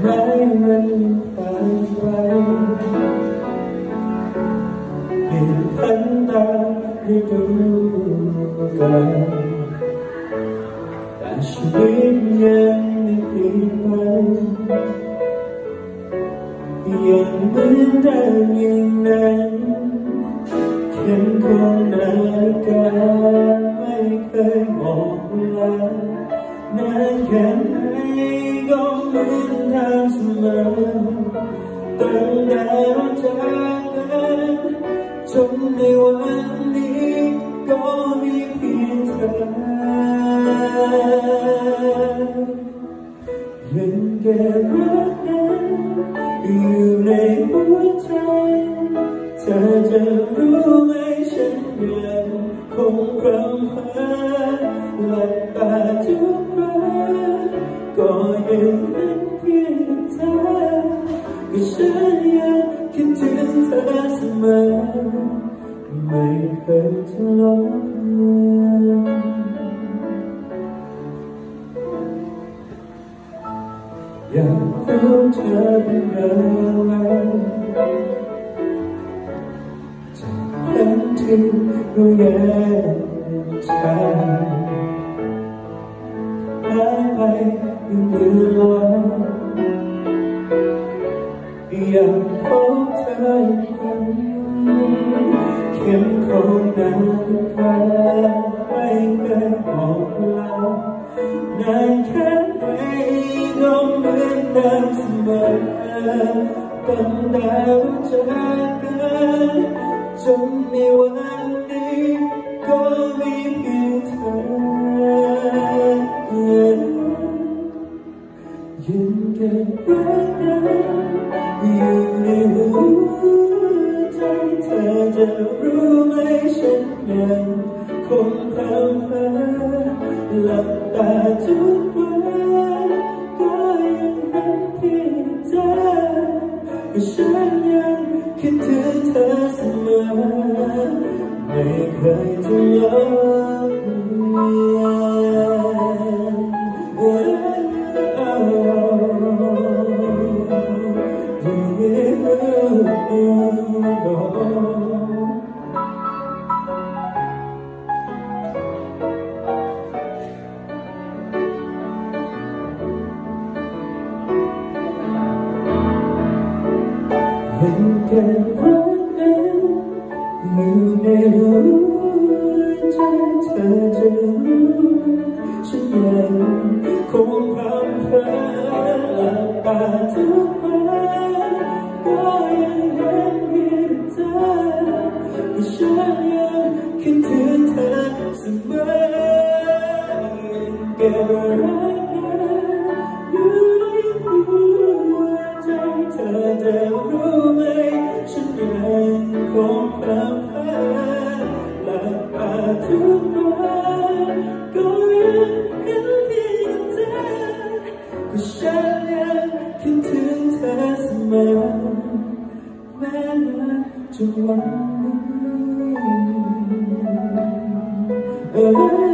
มันผ่านไปเปลี่ยนพันตาฤดูกาลแต่ชีวิตยังไม่เปลี่ยนไปยังเหมือนเดิมอย่างนั้นเข้มข้นนาฬิกาไม่เคยบอกเวลานานแค่ไหนก็เหมือนเดิมเสมอตั้งแต่เราจากกันจนในวันนี้ก็มีเพียงเธอยังเก็บรักนั้นอยู่ในหัวใจเธอจะรู้ไหมฉันยังคงพรำเพอหลับตาทุกครั้งก็ยังเห็นเพียงเธอก็ฉันยังคิดถึงเธอเสมอไม่เคยจะลดเลือนอยากรู้เธอเป็นอะไรจากครั้งที่เราแยกทางหายไปเมื่อลอยอยากพบเธออีกครั้งเข้มข้นนาฬิกาไม่เคยบอกเวลานานแค่ไหนก็เหมือนเดิมเสมอตั้งแต่เราจากกันจนในวันนี้ก็มีเพียงเธอยังเก็บรักนั้นอยู่ในหัวใจเธอจะรู้ไหมฉันยังคงพรำเพอหลับตาทุกวันก็ยังเห็นเพียงเธอก็ฉันยังคิดถึงเธอเสมอไม่เคยจะลดเลืยังเก็บรักนั้นอยู่ในหัวใจเธอจะรู้ฉันยังคงพรำเพอหลับตาทุกวันก็ยังเห็นเพียงเธอก็ฉันยังคิดถึงเธอเสมอยังเก็บรักนั้นอยู่ในหัวใจเธอจะรู้ไหมฉันยังคงพรำเพอหลับตาทุกวันก็ยังเห็นเพียงเธอก็ฉันยังคิดถึงเธอเสมอแม้นานจนวันนี้